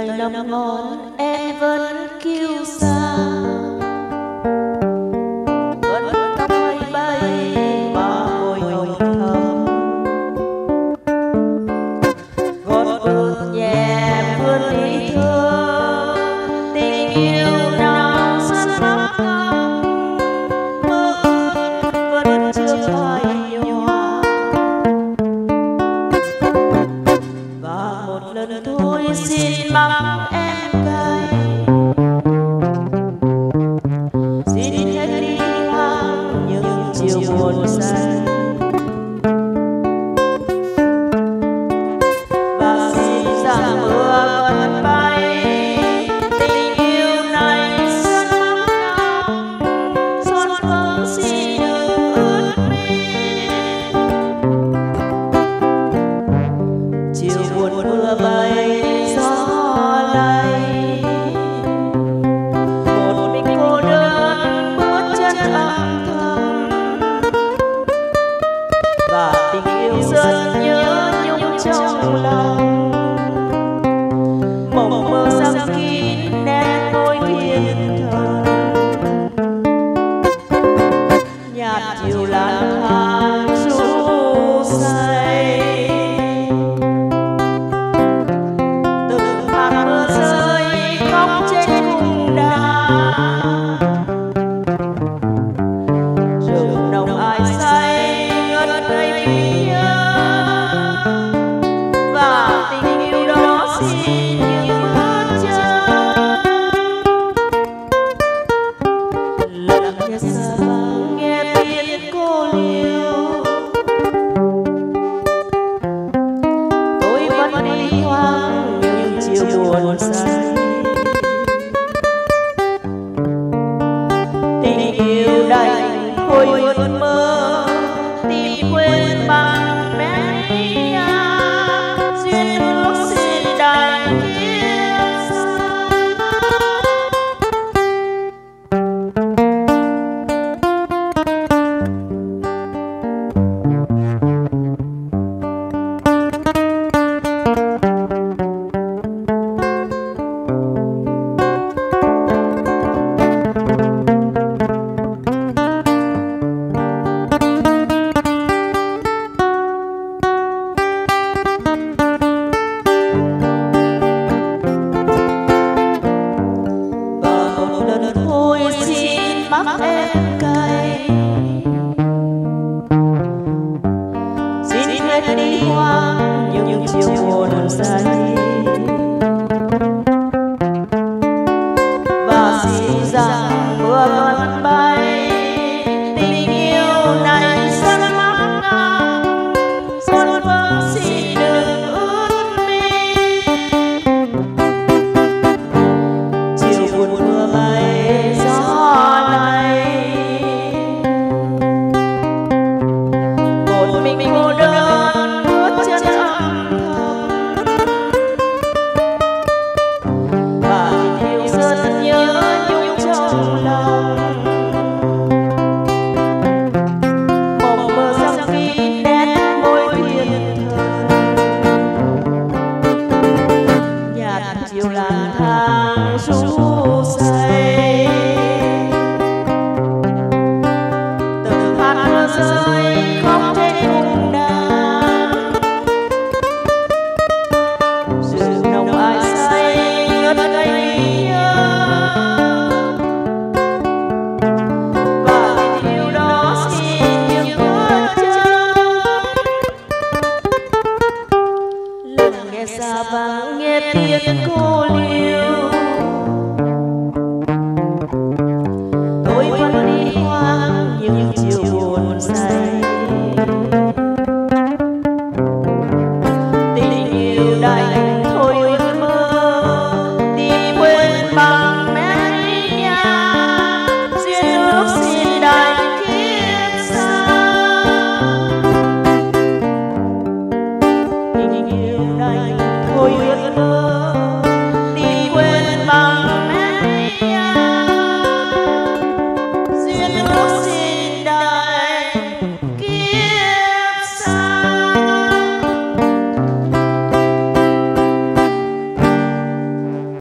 tay năm ngón em vẫn kiêu sa, vẫn tóc mây bay và môi hồng thắm, gót bước nhẹ vươn ý thơ tình yêu nào rất mắc cam, mơ ước vẫn chưa phai nhòa. Và một lần thôi xin mắng em cay, xin hết đi hoang những chiều buồn say, và xin rằng mưa vẫn bay tình yêu này rất mắc cam, son phấn xin đừng ướt mi. Chiều buồn mưa bay gió lay, một mình cô đơn bước chân âm thầm, và tình yêu rất nhớ nhung trong lòng, mộng mơ giăng kín nét môi thiên thần, nhạt chiều lang thang ru say. Từng hạt mưa rơi khóc trên cung đá, rừng nồng ai say ngất ngây vì nhớ, và tình yêu đó xin những bước chân. Lặng nghe xa vắng nghe tiếng cô liêu, tôi vẫn đi hoang những chiều buồn say. Tình yêu đành thôi vượt mơ tìm quên bằng mẹ duyên ước xin đành kiếp xa. Thôi xin mắc em cay, xin hết đi hoang những chiều buồn say, và xin rằng mưa vẫn bay tình yêu này rất mắc cam, son phấn xin đừng ướt mi. Chiều buồn mưa bay gió lay, một mình cô đơn bước chân âm thầm, và tình yêu rất nhớ nhung trong lòng, mộng mơ giăng kín nét môi thiên thần, nhạt chiều lang thang ru say. Từng hạt mưa rơi khóc trên cung đá, rừng nồng ai say ngất ngây vì nhớ, và tình yêu đó xin những bước chân. Lặng nghe xa vắng nghe tiếng cô liêu,